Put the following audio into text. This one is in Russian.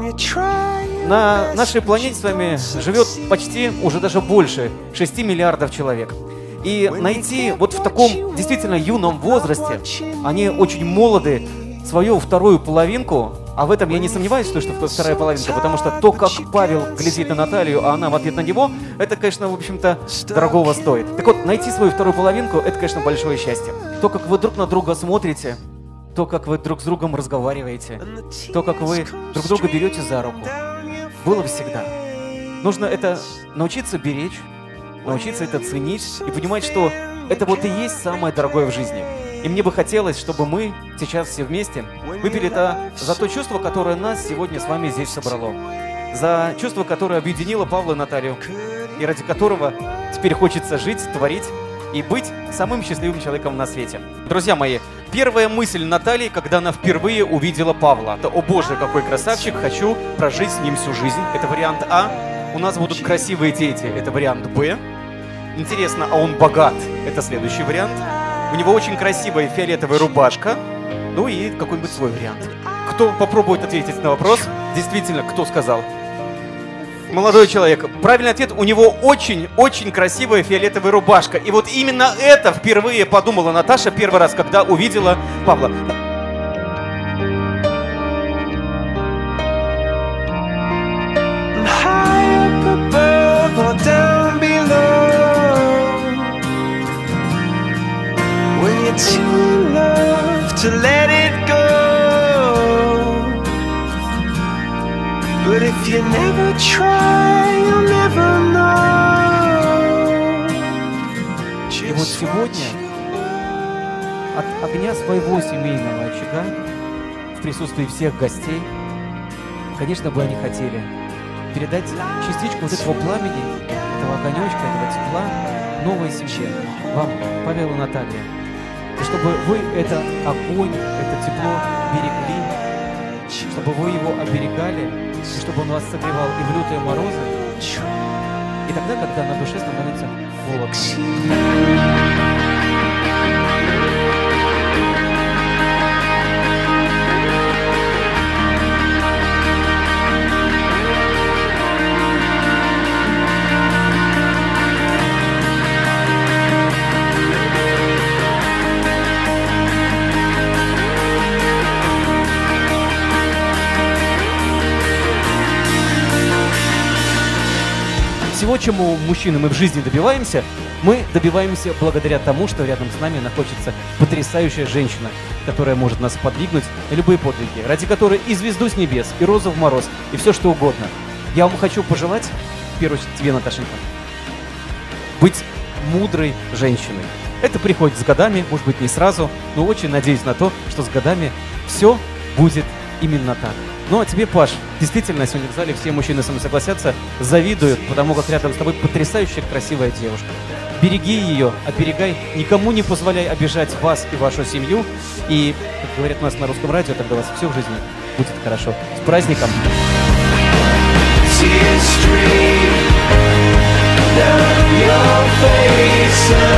На нашей планете с вами живет почти, уже даже больше 6 миллиардов человек. И найти вот в таком действительно юном возрасте, они очень молоды, свою вторую половинку, а в этом я не сомневаюсь, что вторая половинка, потому что то, как Павел глядит на Наталью, а она в ответ на него, это, конечно, в общем-то, дорогого стоит. Так вот, найти свою вторую половинку, это, конечно, большое счастье. То, как вы друг на друга смотрите, то, как вы друг с другом разговариваете, то, как вы друг друга берете за руку, было всегда. Нужно это научиться беречь, научиться это ценить и понимать, что это вот и есть самое дорогое в жизни. И мне бы хотелось, чтобы мы сейчас все вместе выпили это за то чувство, которое нас сегодня с вами здесь собрало. За чувство, которое объединило Павла и Наталью, и ради которого теперь хочется жить, творить и быть самым счастливым человеком на свете. Друзья мои, первая мысль Натальи, когда она впервые увидела Павла, это: «О боже, какой красавчик, хочу прожить с ним всю жизнь». Это вариант А. У нас будут красивые дети. Это вариант Б. Интересно, а он богат? Это следующий вариант. У него очень красивая фиолетовая рубашка. Ну и какой-нибудь свой вариант. Кто попробует ответить на вопрос? Действительно, кто сказал? Молодой человек. Правильный ответ: у него очень-очень красивая фиолетовая рубашка. И вот именно это впервые подумала Наташа первый раз, когда увидела Павла. To let it go, but if you never try, you'll never know. И вот сегодня от огня своего семейного очага, в присутствии всех гостей, конечно бы они хотели передать частичку вот этого пламени, этого огонечка, этого тепла новой семье, вам, Павел и Наталья. И чтобы вы этот огонь, это тепло берегли, чтобы вы его оберегали, и чтобы он вас согревал и в лютые морозы, и тогда, когда на душе становится холодно. Всего, чему мужчины мы в жизни добиваемся, мы добиваемся благодаря тому, что рядом с нами находится потрясающая женщина, которая может нас подвигнуть на любые подвиги, ради которой и звезду с небес, и розу в мороз, и все что угодно. Я вам хочу пожелать, в первую очередь тебе, Наташенька, быть мудрой женщиной. Это приходит с годами, может быть, не сразу, но очень надеюсь на то, что с годами все будет именно так. Ну а тебе, Паш, действительно, сегодня в зале все мужчины со мной согласятся, завидуют, потому как рядом с тобой потрясающая красивая девушка. Береги ее, оберегай, никому не позволяй обижать вас и вашу семью. И, как говорят у нас на русском радио, тогда у вас все в жизни будет хорошо. С праздником! Down your face.